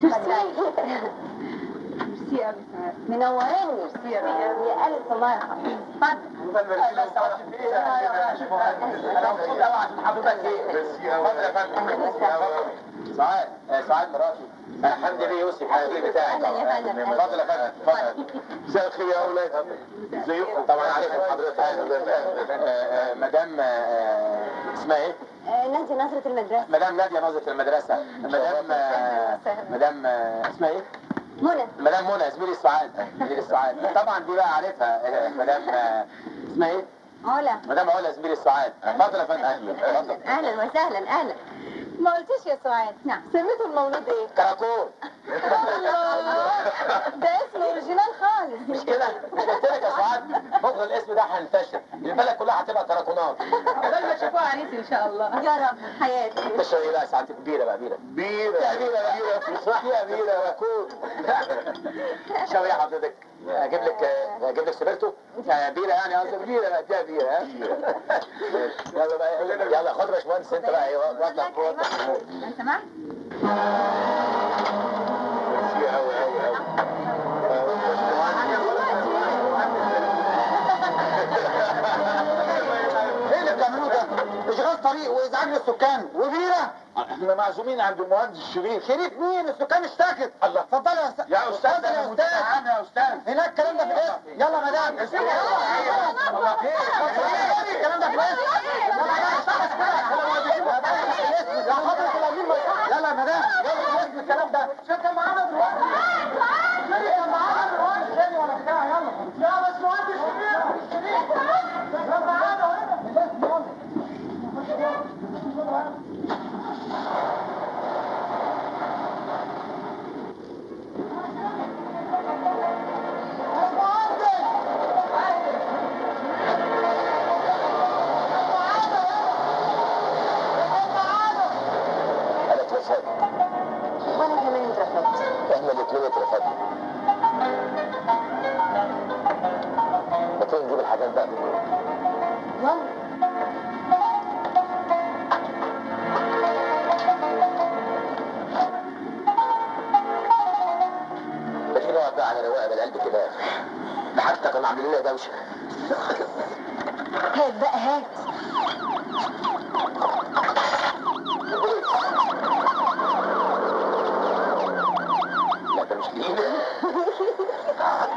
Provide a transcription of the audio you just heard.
ميرسي قوي سعاد. منوراني. ميرسي يا رب. يا ألف مرحبا. اتفضل. انا مبسوط قوي عشان حضرتك جيت. اتفضل يا فندم. سعاد مراتي. حمدي بيه يوسف حبيبي بتاعي. اهلا يا فندم. اتفضل يا فندم. اتفضل. مساء الخير يا اولاد. ازيكم؟ طبعا عارفين حضرتك. مدام اسمها ايه؟ نادية نظرة المدرسة. مدام نادية نظرة المدرسة. مدام اسمها ايه؟ منى. مدام منى زميلي السعاد. زميلي السعاد طبعا دي بقى عارفها. مدام اسمها ايه؟ علا. مدام علا زميلي السعاد. اتفضل يا فندم. اهلا. اهلا وسهلا. اهلا. ما قلتيش يا سعاد. نعم. سميته المولود ايه؟ كراكون. الله، ده اسم اوريجينال خالص. مش كده؟ مش قلت لك يا سعاد بكره الاسم ده هينتشر، البلد كلها هتبقى كراكونات. قبل ما تشوفوها عريس ان شاء الله. يا رب حياتي. تشرب ايه بقى ساعات؟ كبيره بقى. بيره صح يا بيره كراكون. شو يا حضرتك؟ اجيب لك سبيرتو؟ بيره يعني قصدك بيره. اديها بيره. ها يلا بقى. يلا خد يا باشمهندس انت بقى. وضع فوق. لو سمحت. ميرسي قوي. ايه اللي بتعملوه ده؟ اشغال طريق وازعاج للسكان وبيره. احنا معزومين عند المهندس شريف. شريف مين؟ السكان اشتكت. الله. اتفضلوا يا استاذ. يا استاذ يا استاذ. هناك الكلام ده في الاسم. يلا مدام. الله خير. الكلام ده في الاسم. يلا مدام. يلا الاسم الكلام ده. شكل معانا دلوقتي. كان معانا دلوقتي تاني ولا بتاع. يلا. يا باشمهندس شريف. يلا معانا هنا. وانا كمان اترفدت. احنا الاثنين اترفدنا. ما تيجي نجيب الحاجات بقى من جوه. يلا. ما تيجي نقعد بقى على رواقه بالقلب كده. ده حتى كانوا عاملين لنا دوشه. هات بقى هات. لا ده مش ليه.